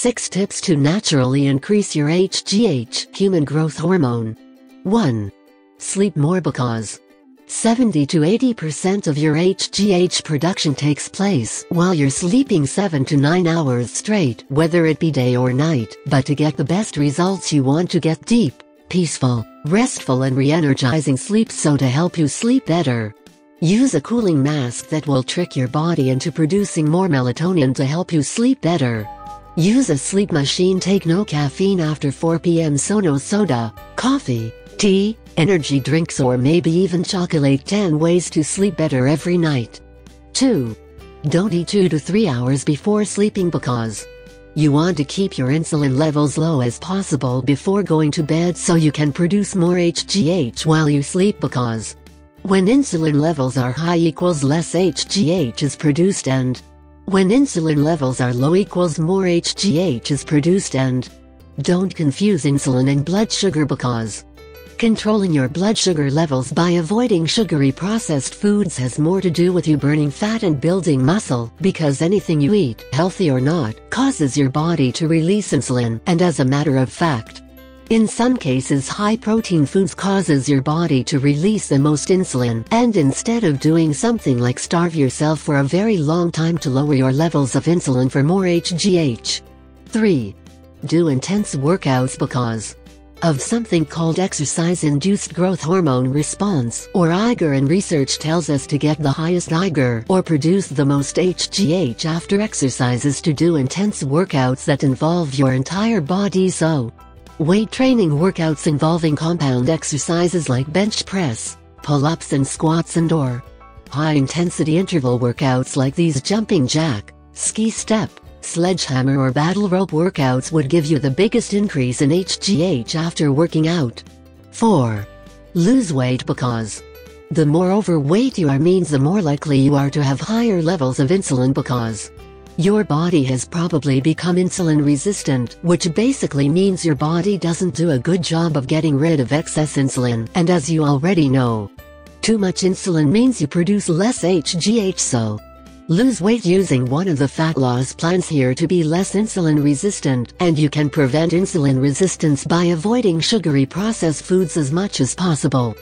6 tips to naturally increase your HGH, human growth hormone. 1. Sleep more because 70 to 80% of your HGH production takes place while you're sleeping 7 to 9 hours straight, whether it be day or night. But to get the best results, you want to get deep, peaceful, restful and re-energizing sleep. So to help you sleep better, use a cooling mask that will trick your body into producing more melatonin to help you sleep better. Use a sleep machine. Take no caffeine after 4 p.m. so no soda, coffee, tea, energy drinks or maybe even chocolate. 10 ways to sleep better every night. 2. Don't eat 2 to 3 hours before sleeping because you want to keep your insulin levels low as possible before going to bed so you can produce more HGH while you sleep, because when insulin levels are high equals less HGH is produced, and when insulin levels are low equals more HGH is produced. And don't confuse insulin and blood sugar, because controlling your blood sugar levels by avoiding sugary processed foods has more to do with you burning fat and building muscle, because anything you eat, healthy or not, causes your body to release insulin. And as a matter of fact, in some cases high-protein foods causes your body to release the most insulin, and instead of doing something like starve yourself for a very long time to lower your levels of insulin for more HGH. 3. Do intense workouts because of something called exercise-induced growth hormone response, or IGR, and research tells us to get the highest IGR or produce the most HGH after exercises to do intense workouts that involve your entire body. So weight training workouts involving compound exercises like bench press, pull-ups and squats, and/or high-intensity interval workouts like these jumping jack, ski step, sledgehammer or battle rope workouts would give you the biggest increase in HGH after working out. 4. Lose weight because the more overweight you are means the more likely you are to have higher levels of insulin, because your body has probably become insulin resistant, which basically means your body doesn't do a good job of getting rid of excess insulin. And as you already know, too much insulin means you produce less HGH. So lose weight using one of the fat loss plans here to be less insulin resistant, and you can prevent insulin resistance by avoiding sugary processed foods as much as possible.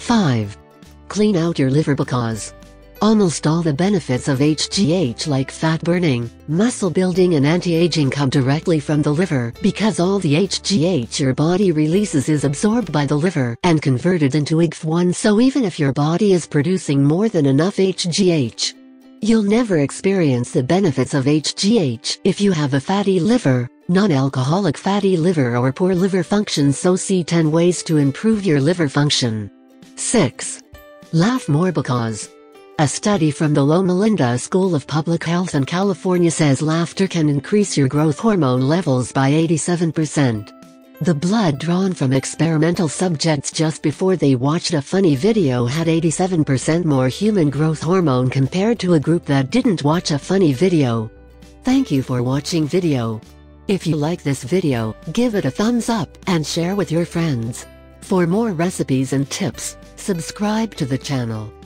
5. Clean out your liver because almost all the benefits of HGH like fat burning, muscle building and anti-aging come directly from the liver, because all the HGH your body releases is absorbed by the liver and converted into IGF-1. So even if your body is producing more than enough HGH, you'll never experience the benefits of HGH if you have a fatty liver, non-alcoholic fatty liver, or poor liver function. So see 10 ways to improve your liver function. 6. Laugh more because a study from the Loma Linda School of Public Health in California says laughter can increase your growth hormone levels by 87%. The blood drawn from experimental subjects just before they watched a funny video had 87% more human growth hormone compared to a group that didn't watch a funny video. Thank you for watching video. If you like this video, give it a thumbs up and share with your friends. For more recipes and tips, subscribe to the channel.